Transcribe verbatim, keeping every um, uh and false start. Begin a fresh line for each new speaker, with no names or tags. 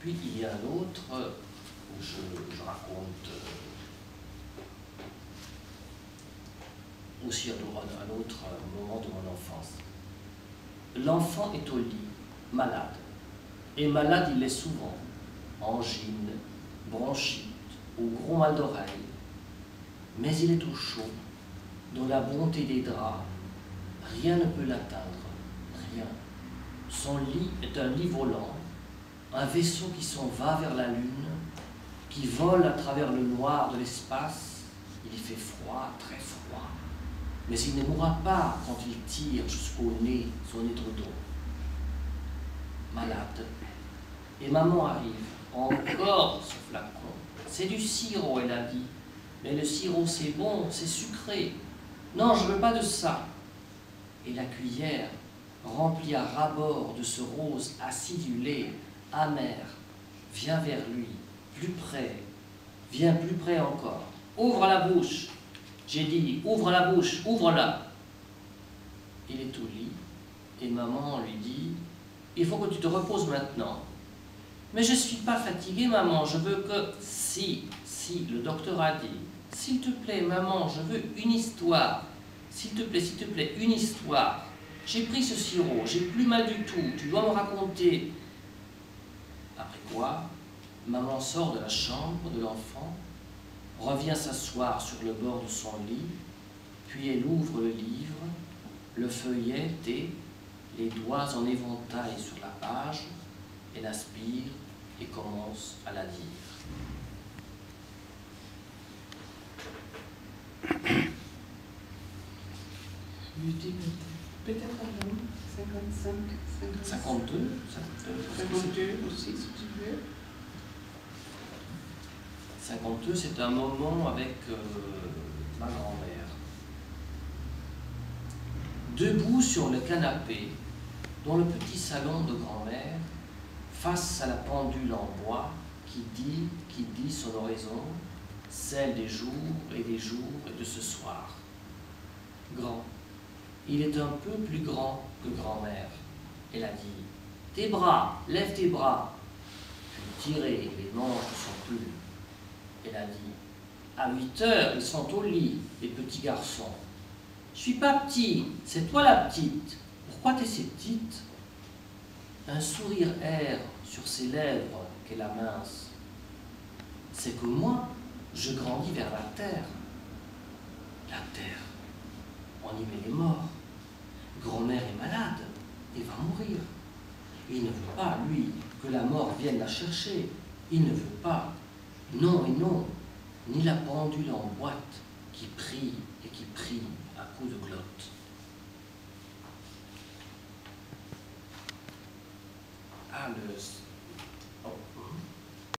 puis il y a un autre où je, je raconte euh, aussi un, un autre moment de mon enfance. L'enfant est au lit, malade. Et malade, il est souvent. Angine, bronchite ou gros mal d'oreille. Mais il est au chaud, dans la bonté des draps. Rien ne peut l'atteindre, rien. Son lit est un lit volant, un vaisseau qui s'en va vers la lune, qui vole à travers le noir de l'espace. Il y fait froid, très froid. Mais il ne mourra pas quand il tire jusqu'au nez son étredon. Malade. Et maman arrive. Encore ce flacon. C'est du sirop, elle a dit. Mais le sirop, c'est bon, c'est sucré. Non, je ne veux pas de ça. Et la cuillère, remplie à ras-bord de ce rose acidulé, amer, vient vers lui, plus près, vient plus près encore. Ouvre la bouche. J'ai dit, ouvre la bouche, ouvre-la. Il est au lit, et maman lui dit, il faut que tu te reposes maintenant. Mais je ne suis pas fatiguée, maman, je veux que... Si, si, le docteur a dit, s'il te plaît, maman, je veux une histoire. S'il te plaît, s'il te plaît, une histoire. J'ai pris ce sirop, j'ai plus mal du tout, tu dois me raconter. Après quoi, maman sort de la chambre de l'enfant, revient s'asseoir sur le bord de son lit, puis elle ouvre le livre, le feuillette et, les doigts en éventail sur la page, elle aspire et commence à la dire.
Peut-être avant cinquante-cinq,
cinquante-deux,
cinquante-deux aussi, si tu veux.
cinquante-deux, c'est un moment avec euh, ma grand-mère. Debout sur le canapé, dans le petit salon de grand-mère, face à la pendule en bois qui dit, qui dit son oraison, celle des jours et des jours et de ce soir. Grand. Il est un peu plus grand que grand-mère. Elle a dit, tes bras, lève tes bras. Puis tiré les manches de son pull. Elle a dit, à huit heures, ils sont au lit, les petits garçons. Je suis pas petit, c'est toi la petite. Pourquoi t'es si petite? Un sourire erre sur ses lèvres qu'elle amince. C'est que moi, je grandis vers la terre. La terre, on y met les morts. Grand-mère est malade et va mourir. Il ne veut pas, lui, que la mort vienne la chercher. Il ne veut pas. Non et non, ni la pendule en boîte qui prie et qui prie à coups de glotte. Ah, le